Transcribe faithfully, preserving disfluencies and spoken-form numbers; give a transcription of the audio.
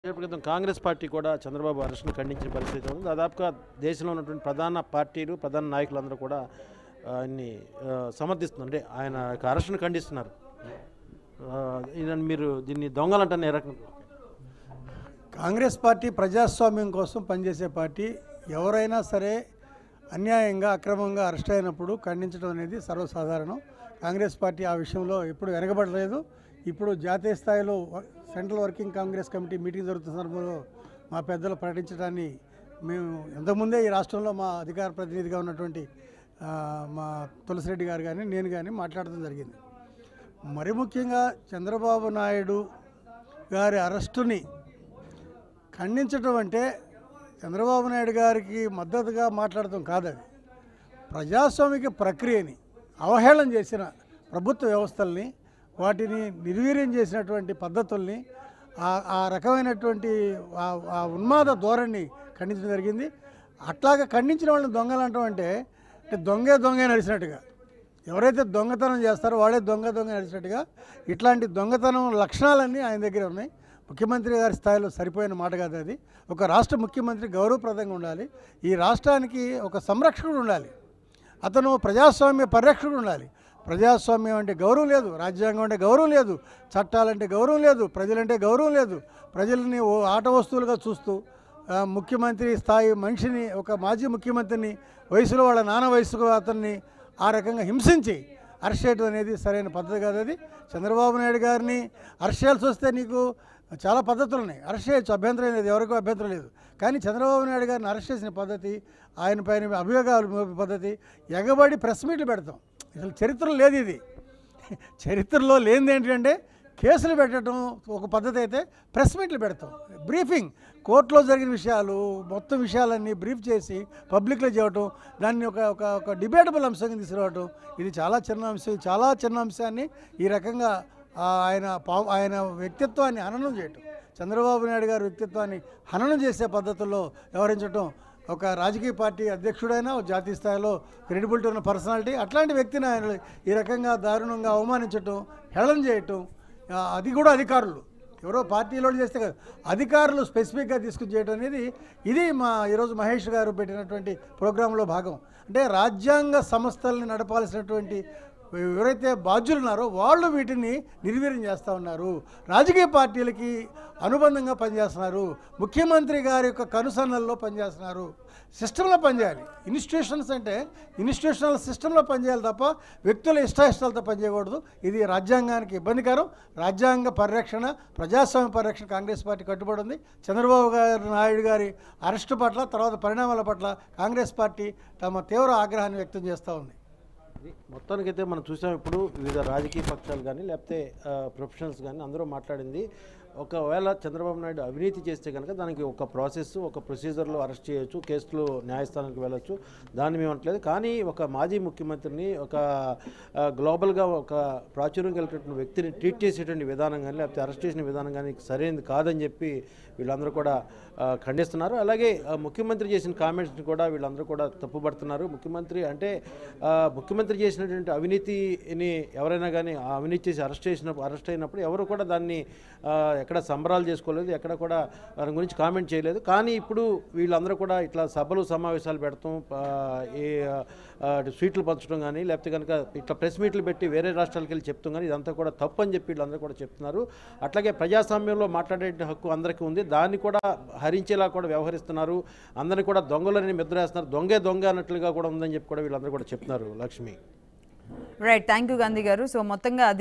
క్రితం కాంగ్రెస్ పార్టీ కూడా చంద్రబాబు అరెస్ట్ను ఖండించిన పరిస్థితి ఉంది. దాదాపుగా దేశంలో ఉన్నటువంటి ప్రధాన పార్టీలు ప్రధాన నాయకులందరూ కూడా ఆయన్ని సమర్థిస్తున్నారు, అంటే ఆయన అరెస్ట్ను ఖండిస్తున్నారు. ఇదని మీరు దీన్ని దొంగలంటే ఏ రకం? కాంగ్రెస్ పార్టీ ప్రజాస్వామ్యం కోసం పనిచేసే పార్టీ. ఎవరైనా సరే అన్యాయంగా అక్రమంగా అరెస్ట్ అయినప్పుడు ఖండించడం అనేది సర్వసాధారణం. కాంగ్రెస్ పార్టీ ఆ విషయంలో ఎప్పుడు వెనకబడలేదు. ఇప్పుడు జాతీయ స్థాయిలో central working Congress committee meeting జరుగుతున్న సందర్భంలో మా పెద్దలు ప్రకటించడాన్ని మేము ఇంతకుముందే ఈ రాష్ట్రంలో మా అధికార ప్రతినిధిగా ఉన్నటువంటి మా తులసిరెడ్డి గారు కానీ నేను కానీ మాట్లాడడం జరిగింది. మరి ముఖ్యంగా చంద్రబాబు నాయుడు గారి అరెస్టుని ఖండించడం అంటే చంద్రబాబు నాయుడు గారికి మద్దతుగా మాట్లాడటం కాదది. ప్రజాస్వామిక ప్రక్రియని అవహేళన చేసిన ప్రభుత్వ వ్యవస్థల్ని, వాటిని నిర్వీర్యం చేసినటువంటి పద్ధతుల్ని, ఆ రకమైనటువంటి ఆ ఉన్మాద ధోరణి ఖండించడం జరిగింది. అట్లాగా ఖండించిన వాళ్ళని దొంగలు అంటాం అంటే దొంగే దొంగే నడిచినట్టుగా, ఎవరైతే దొంగతనం చేస్తారో వాడే దొంగ దొంగ నడిచినట్టుగా ఇట్లాంటి దొంగతనం లక్షణాలన్నీ ఆయన దగ్గర ఉన్నాయి. ముఖ్యమంత్రి గారి స్థాయిలో సరిపోయిన మాట కాదు అది. ఒక రాష్ట్ర ముఖ్యమంత్రి గౌరవప్రదంగా ఉండాలి, ఈ రాష్ట్రానికి ఒక సంరక్షకుడు ఉండాలి, అతను ప్రజాస్వామ్య పరిరక్షకుడు ఉండాలి. ప్రజాస్వామ్యం అంటే గౌరవం లేదు, రాజ్యాంగం అంటే గౌరవం లేదు, చట్టాలంటే గౌరవం లేదు, ప్రజలంటే గౌరవం లేదు. ప్రజల్ని ఓ ఆట వస్తువులుగా చూస్తూ ముఖ్యమంత్రి స్థాయి మనిషిని, ఒక మాజీ ముఖ్యమంత్రిని, వయసులో వాళ్ళ నాన్న వయసుకు అతన్ని ఆ రకంగా హింసించి అరెస్ట్ చేయడం అనేది సరైన పద్ధతి కాదు. అది చంద్రబాబు నాయుడు గారిని అరెస్ట్ చేయాల్సి వస్తే నీకు చాలా పద్ధతులు ఉన్నాయి, అరెస్ట్ చేయొచ్చు, అభ్యంతరం లేదు, ఎవరికీ అభ్యంతరం లేదు. కానీ చంద్రబాబు నాయుడు గారిని అరెస్ట్ చేసిన పద్ధతి, ఆయన పైన అభియోగాలు మోపే పద్ధతి, ఎగబడి ప్రెస్ మీట్లు పెడతాం, అసలు చరిత్రలో లేదు. ఇది చరిత్రలో లేనిది ఏంటంటే కేసులు పెట్టడం ఒక పద్ధతి అయితే, ప్రెస్ మీట్లు పెడతాం, బ్రీఫింగ్, కోర్టులో జరిగిన విషయాలు మొత్తం విషయాలన్నీ బ్రీఫ్ చేసి పబ్లిక్లో చేయటం, దాన్ని ఒక ఒక ఒక డిబేటబుల్ అంశంగా తీసుకురావటం, ఇది చాలా చిన్న అంశం. చాలా చిన్న అంశాన్ని ఈ రకంగా ఆయన ఆయన వ్యక్తిత్వాన్ని హననం చేయటం, చంద్రబాబు నాయుడు గారి వ్యక్తిత్వాన్ని హననం చేసే పద్ధతుల్లో వ్యవహరించడం, ఒక రాజకీయ పార్టీ అధ్యక్షుడైనా జాతీయ స్థాయిలో క్రెడిబిలిటీ ఉన్న పర్సనాలిటీ, అట్లాంటి వ్యక్తిని ఆయన ఈ రకంగా దారుణంగా అవమానించటం, హేళన చేయటం, అది కూడా అధికారులు ఎవరో పార్టీలో చేస్తే కాదు, అధికారులు స్పెసిఫిక్గా తీసుకుని చేయడం అనేది ఇది మా ఈరోజు మహేష్ గారు పెట్టినటువంటి ప్రోగ్రాంలో భాగం. అంటే రాజ్యాంగ సంస్థల్ని నడపాల్సినటువంటి ఎవరైతే బాధ్యులు ఉన్నారో వాళ్ళు వీటిని నిర్వీర్యం చేస్తూ ఉన్నారు, రాజకీయ పార్టీలకి అనుబంధంగా పనిచేస్తున్నారు, ముఖ్యమంత్రి గారి యొక్క కనుసన్నల్లో పనిచేస్తున్నారు. సిస్టంలో పనిచేయాలి. ఇన్స్టిట్యూషన్స్ అంటే ఇన్స్టిట్యూషనల్ సిస్టంలో పనిచేయాలి తప్ప వ్యక్తుల ఇష్టాయిష్టాలతో పనిచేయకూడదు. ఇది రాజ్యాంగానికి ఇబ్బందికరం. రాజ్యాంగ పరిరక్షణ, ప్రజాస్వామ్య పరిరక్షణ కాంగ్రెస్ పార్టీ కట్టుబడి ఉంది. చంద్రబాబు గారి నాయుడు గారి అరెస్టు పట్ల, తర్వాత పరిణామాల పట్ల కాంగ్రెస్ పార్టీ తమ తీవ్ర ఆగ్రహాన్ని వ్యక్తం చేస్తూ ఉంది. మొత్తానికైతే మనం చూసాం, ఇప్పుడు వివిధ రాజకీయ పక్షాలు కానీ లేకపోతే ప్రొఫెషనల్స్ కానీ అందరూ మాట్లాడింది, ఒకవేళ చంద్రబాబు నాయుడు అవినీతి చేస్తే కనుక దానికి ఒక ప్రాసెస్, ఒక ప్రొసీజర్లో అరెస్ట్ చేయొచ్చు, కేసులో న్యాయస్థానానికి వెళ్ళొచ్చు, దాన్ని మేము అనట్లేదు. కానీ ఒక మాజీ ముఖ్యమంత్రిని, ఒక గ్లోబల్గా ఒక ప్రాచుర్యం కలిగినటువంటి వ్యక్తిని ట్రీట్ చేసేటువంటి విధానం కానీ లేకపోతే అరెస్ట్ చేసిన విధానం కానీ సరైనది కాదని చెప్పి వీళ్ళందరూ కూడా ఖండిస్తున్నారు. అలాగే ముఖ్యమంత్రి చేసిన కామెంట్స్ని కూడా వీళ్ళందరూ కూడా తప్పుపడుతున్నారు. ముఖ్యమంత్రి అంటే ముఖ్యమంత్రి చేసినటువంటి అవినీతిని ఎవరైనా కానీ ఆ అవినీతి చేసి అరెస్ట్ చేసినప్పుడు అరెస్ట్ అయినప్పుడు ఎవరు కూడా దాన్ని ఎక్కడ సంబరాలు చేసుకోలేదు, ఎక్కడ కూడా దాని గురించి కామెంట్ చేయలేదు. కానీ ఇప్పుడు వీళ్ళందరూ కూడా ఇట్లా సభలు సమావేశాలు పెడతాం, ఏ స్వీట్లు పంచడం కానీ లేకపోతే కనుక ఇట్లా ప్రెస్ మీట్లు పెట్టి వేరే రాష్ట్రాలకు వెళ్ళి చెప్తాం కానీ ఇదంతా కూడా తప్పు అని చెప్పి వీళ్ళందరూ కూడా చెప్తున్నారు. అట్లాగే ప్రజాస్వామ్యంలో మాట్లాడే హక్కు అందరికీ ఉంది, దాన్ని కూడా హరించేలా కూడా వ్యవహరిస్తున్నారు, అందరినీ కూడా దొంగలని మెద్రేస్తున్నారు, దొంగే దొంగ అన్నట్లుగా కూడా ఉందని చెప్పి కూడా వీళ్ళందరూ కూడా చెప్తున్నారు. Lakshmi, right, thank you Gandhi garu. So మొత్తంగా అది